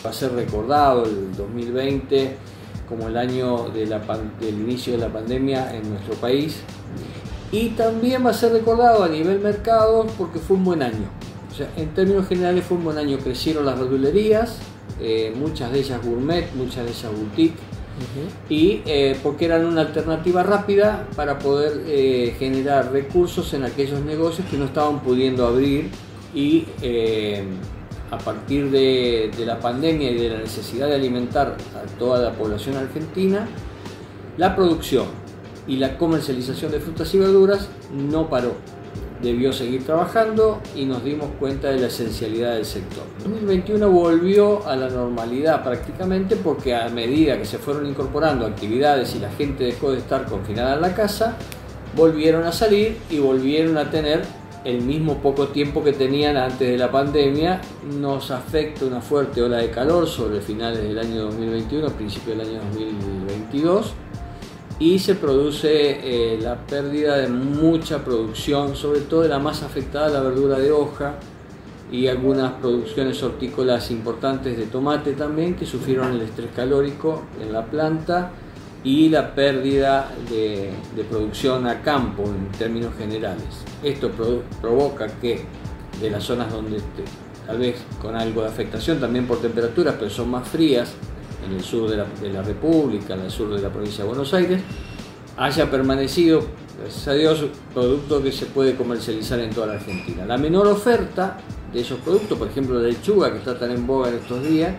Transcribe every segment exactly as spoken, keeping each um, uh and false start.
Va a ser recordado el dos mil veinte como el año de la del inicio de la pandemia en nuestro país, y también va a ser recordado a nivel mercado porque fue un buen año. O sea, en términos generales fue un buen año. Crecieron las verdulerías, eh, muchas de ellas gourmet, muchas de ellas boutique, uh-huh. y eh, porque eran una alternativa rápida para poder eh, generar recursos en aquellos negocios que no estaban pudiendo abrir, y eh, a partir de, de la pandemia y de la necesidad de alimentar a toda la población argentina, la producción y la comercialización de frutas y verduras no paró. Debió seguir trabajando y nos dimos cuenta de la esencialidad del sector. dos mil veintiuno volvió a la normalidad prácticamente, porque a medida que se fueron incorporando actividades y la gente dejó de estar confinada en la casa, volvieron a salir y volvieron a tener el mismo poco tiempo que tenían antes de la pandemia. Nos afecta una fuerte ola de calor sobre finales del año dos mil veintiuno, principios del año dos mil veintidós, y se produce eh, la pérdida de mucha producción, sobre todo de la más afectada, la verdura de hoja, y algunas producciones hortícolas importantes de tomate también, que sufrieron el estrés calórico en la planta y la pérdida de, de producción a campo en términos generales. Esto pro, provoca que de las zonas donde te, tal vez con algo de afectación también por temperaturas, pero son más frías, en el sur de la, de la República, en el sur de la provincia de Buenos Aires, haya permanecido, gracias a Dios, producto que se puede comercializar en toda la Argentina. La menor oferta de esos productos, por ejemplo la lechuga, que está tan en boga en estos días,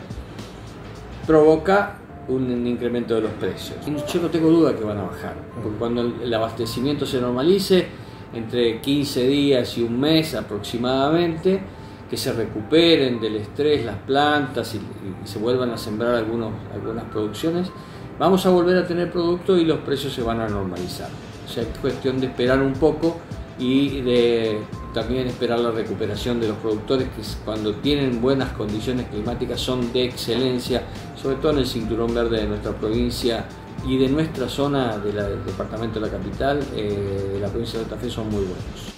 provoca un incremento de los precios. Yo no tengo duda que van a bajar, porque cuando el abastecimiento se normalice, entre quince días y un mes aproximadamente, que se recuperen del estrés las plantas y, y se vuelvan a sembrar algunos, algunas producciones, vamos a volver a tener producto y los precios se van a normalizar. O sea, es cuestión de esperar un poco y de también esperar la recuperación de los productores, que cuando tienen buenas condiciones climáticas son de excelencia, sobre todo en el cinturón verde de nuestra provincia y de nuestra zona de la, del departamento de la capital, eh, de la provincia de Santa Fe, son muy buenos.